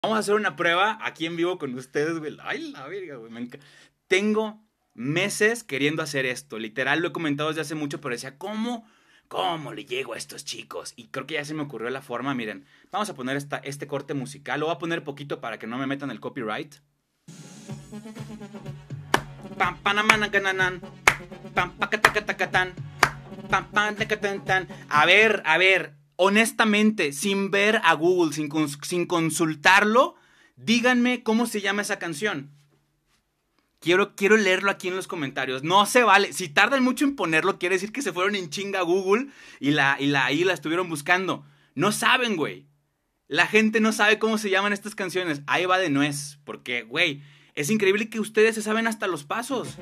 Vamos a hacer una prueba aquí en vivo con ustedes, güey. Ay, la verga, güey. Tengo meses queriendo hacer esto. Literal, lo he comentado desde hace mucho, pero decía, ¿cómo le llego a estos chicos? Y creo que ya se me ocurrió la forma. Miren, vamos a poner este corte musical. Lo voy a poner poquito para que no me metan el copyright. Pam, panamananan. Pam, pacatacatacatán. Pam, pam, tacatantán. A ver. Honestamente, sin ver a Google, sin consultarlo, díganme cómo se llama esa canción. Quiero leerlo aquí en los comentarios. No se vale. Si tardan mucho en ponerlo, quiere decir que se fueron en chinga a Google ahí la estuvieron buscando. No saben, güey. La gente no sabe cómo se llaman estas canciones. Ahí va de nuez. Porque, güey, es increíble que ustedes se saben hasta los pasos.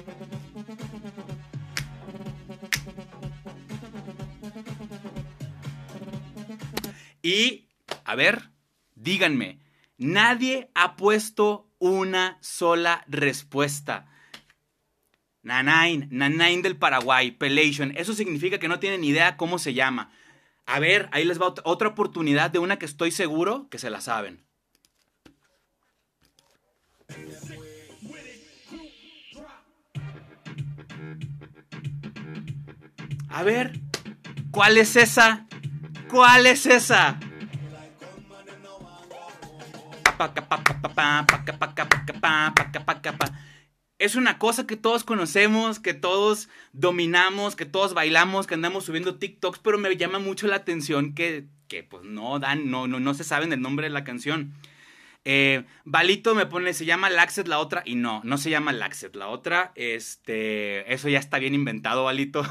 Y, a ver, díganme, nadie ha puesto una sola respuesta. Nanain del Paraguay, Pelation. Eso significa que no tienen ni idea cómo se llama. A ver, ahí les va otra oportunidad de una que estoy seguro que se la saben. A ver, ¿cuál es esa? ¿Cuál es esa? Es una cosa que todos conocemos, que todos dominamos, que todos bailamos, que andamos subiendo TikToks, pero me llama mucho la atención que pues no se saben el nombre de la canción. Balito me pone, se llama Laxet la otra, y no se llama Laxet la otra, eso ya está bien inventado, Balito.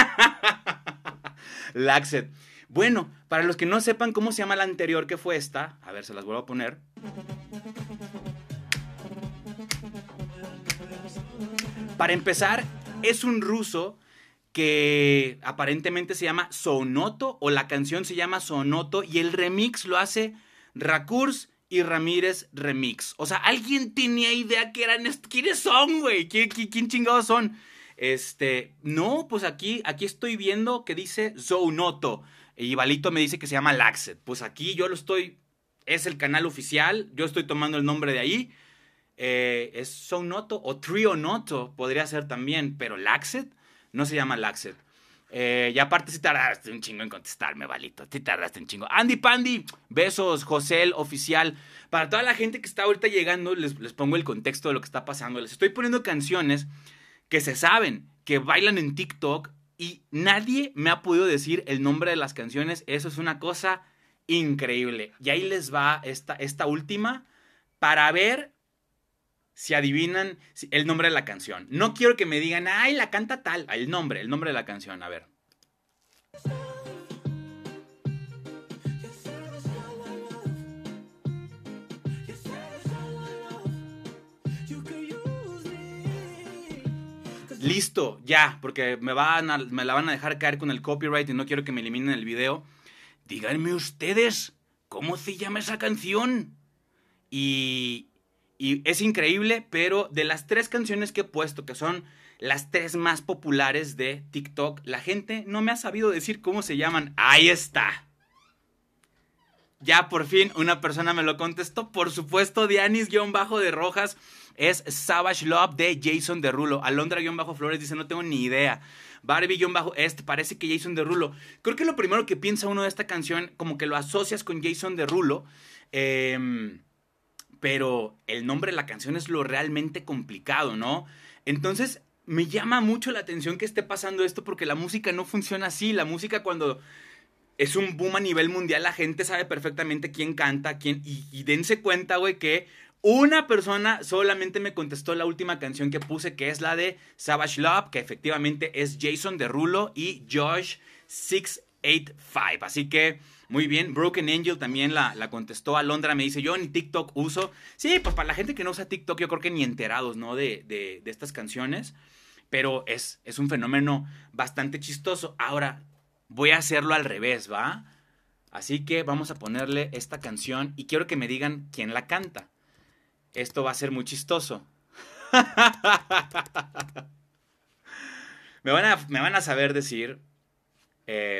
Laxet. Bueno, para los que no sepan cómo se llama la anterior que fue esta, a ver, se las vuelvo a poner. Para empezar, es un ruso que aparentemente se llama Sonoto, o la canción se llama Sonoto, y el remix lo hace Rakurs y Ramírez Remix. O sea, ¿alguien tenía idea que eran quiénes son, güey? ¿Quién chingados son? No, pues aquí estoy viendo que dice Sonoto. Y Balito me dice que se llama Laxet. Pues aquí yo lo estoy, es el canal oficial, yo estoy tomando el nombre de ahí. Es Sonoto o Trionoto, podría ser también, pero Laxet no se llama Laxet. Y aparte si tardaste un chingo en contestarme, Balito. Si tardaste un chingo. Andy Pandy, besos, José oficial. Para toda la gente que está ahorita llegando, les pongo el contexto de lo que está pasando. Les estoy poniendo canciones que se saben, que bailan en TikTok, y nadie me ha podido decir el nombre de las canciones. Eso es una cosa increíble. Y ahí les va esta última para ver si adivinan el nombre de la canción. No quiero que me digan, ay, la canta tal. El nombre de la canción, a ver. Listo, ya, porque me la van a dejar caer con el copyright y no quiero que me eliminen el video. Díganme ustedes, ¿cómo se llama esa canción? Y es increíble, pero de las 3 canciones que he puesto, que son las 3 más populares de TikTok, la gente no me ha sabido decir cómo se llaman. Ahí está. Ya por fin una persona me lo contestó. Por supuesto, Dianis-de Rojas es Savage Love de Jason Derulo. Alondra-Flores dice, no tengo ni idea. Barbie-Est, parece que Jason Derulo. Creo que lo primero que piensa uno de esta canción, como que lo asocias con Jason Derulo. Pero el nombre de la canción es lo realmente complicado, ¿no? Entonces me llama mucho la atención que esté pasando esto, porque la música no funciona así. La música, cuando es un boom a nivel mundial, la gente sabe perfectamente quién canta, quién, y dense cuenta, güey, que una persona solamente me contestó la última canción que puse, que es la de Savage Love, que efectivamente es Jason Derulo y Josh 685. Así que muy bien. Broken Angel también la contestó. Alondra me dice, yo ni TikTok uso. Sí, pues para la gente que no usa TikTok, yo creo que ni enterados, ¿no? De estas canciones. Pero es un fenómeno bastante chistoso. Ahora, voy a hacerlo al revés, ¿va? Así que vamos a ponerle esta canción y quiero que me digan quién la canta. Esto va a ser muy chistoso. me van a saber decir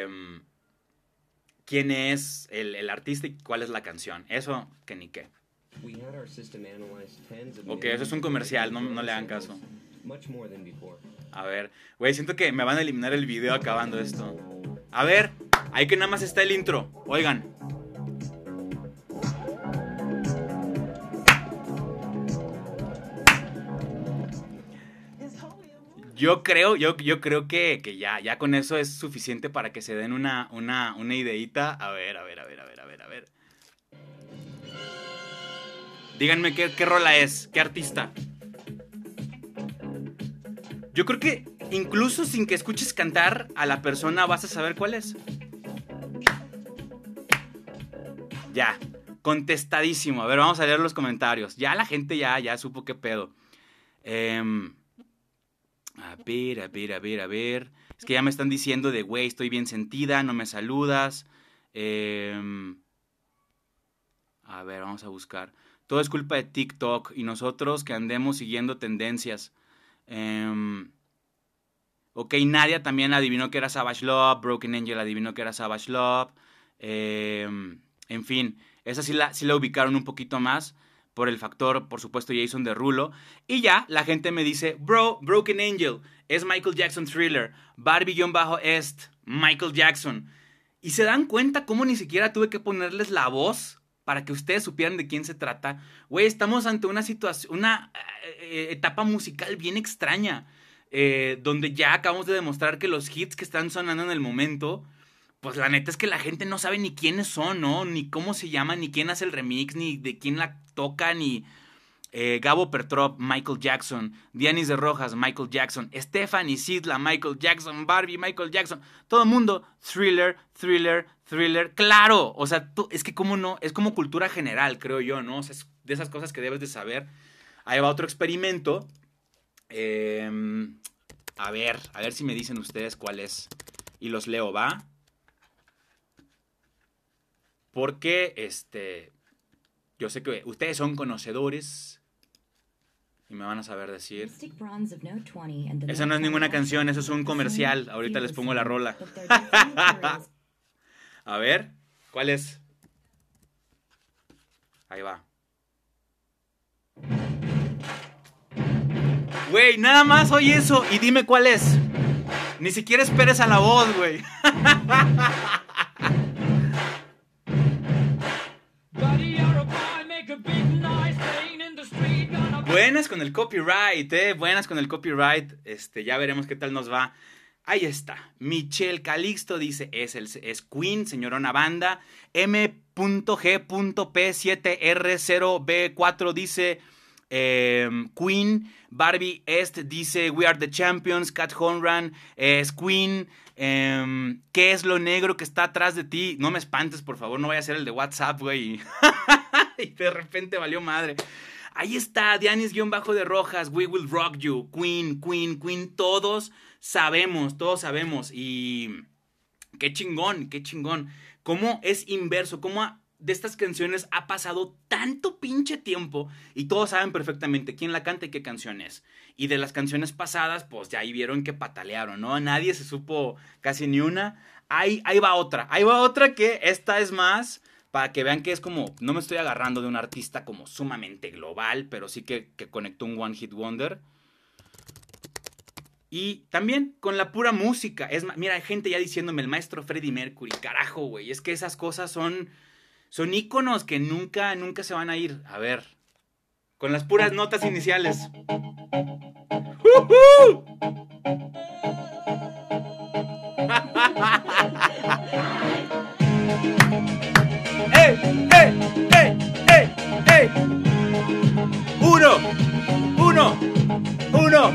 quién es el artista y cuál es la canción. Eso que ni qué. Ok, eso es un comercial, no le hagan caso. A ver, güey, siento que me van a eliminar el video acabando esto. A ver, ahí que nada más está el intro. Oigan. Yo creo que ya con eso es suficiente para que se den una ideita. A ver. Díganme qué rola es, qué artista. Yo creo que incluso sin que escuches cantar a la persona vas a saber cuál es. Ya, contestadísimo. A ver, vamos a leer los comentarios. Ya la gente ya supo qué pedo. A ver. Es que ya me están diciendo de, güey, estoy bien sentida, no me saludas. A ver, vamos a buscar. Todo es culpa de TikTok y nosotros que andemos siguiendo tendencias. Ok, Nadia también adivinó que era Savage Love. Broken Angel adivinó que era Savage Love. En fin, esa sí la ubicaron un poquito más por el factor, por supuesto, Jason Derulo. Y ya, la gente me dice, bro, Broken Angel, es Michael Jackson Thriller. Barbie-Est, Michael Jackson. Y se dan cuenta cómo ni siquiera tuve que ponerles la voz para que ustedes supieran de quién se trata. Güey, estamos ante una situación, una etapa musical bien extraña, donde ya acabamos de demostrar que los hits que están sonando en el momento, pues la neta es que la gente no sabe ni quiénes son, ¿no? Ni cómo se llaman, ni quién hace el remix, ni de quién la toca, ni... Gabo Pertrop, Michael Jackson. Dianis de Rojas, Michael Jackson. Stephanie Sidla, Michael Jackson. Barbie, Michael Jackson. Todo el mundo, Thriller. Claro, o sea, es que cómo no, es como cultura general, creo yo, ¿no? O sea, es de esas cosas que debes de saber. Ahí va otro experimento. A ver si me dicen ustedes cuál es. Y los leo, ¿va? Porque, yo sé que ustedes son conocedores y me van a saber decir. Esa no es ninguna canción, eso es un comercial. Ahorita les pongo la rola. A ver, ¿cuál es? Ahí va. Güey, nada más oye eso y dime cuál es. Ni siquiera esperes a la voz, güey. Buenas con el copyright, buenas con el copyright. Ya veremos qué tal nos va. Ahí está. Michelle Calixto dice, es Queen, señorona banda. M.G.P7R0B4 dice Queen. Barbie Est dice We Are the Champions. Cat Honran es Queen. ¿Qué es lo negro que está atrás de ti? No me espantes, por favor, no vaya a ser el de WhatsApp, güey. Y de repente valió madre. Ahí está, Dianis-de Rojas, We Will Rock You, Queen. Todos sabemos. Y qué chingón. Cómo es inverso, cómo de estas canciones ha pasado tanto pinche tiempo y todos saben perfectamente quién la canta y qué canción es. Y de las canciones pasadas, pues ya ahí vieron que patalearon, ¿no? Nadie se supo casi ni una. Ahí va otra que esta es más... Para que vean que es como, no me estoy agarrando de un artista como sumamente global, pero sí que conectó un One Hit Wonder. Y también con la pura música. Mira, hay gente ya diciéndome el maestro Freddie Mercury. Carajo, güey. Es que esas cosas son íconos que nunca se van a ir. A ver, con las puras notas iniciales. ¡Uh-huh! ¡Ey! ¡Uno!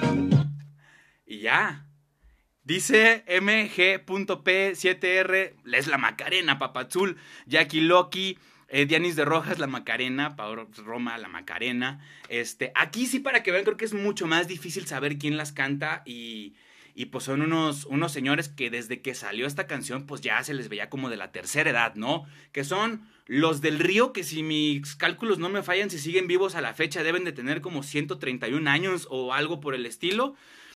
Y ya. Dice MG.P7R, es la Macarena, Papazul. Jackie Loki, Dianis de Rojas, la Macarena. Pau Roma, la Macarena. Aquí sí, para que vean, creo que es mucho más difícil saber quién las canta. Y pues son unos señores que desde que salió esta canción, pues ya se les veía como de la tercera edad, ¿no? Que son los del Río, que si mis cálculos no me fallan, si siguen vivos a la fecha, deben de tener como 131 años o algo por el estilo.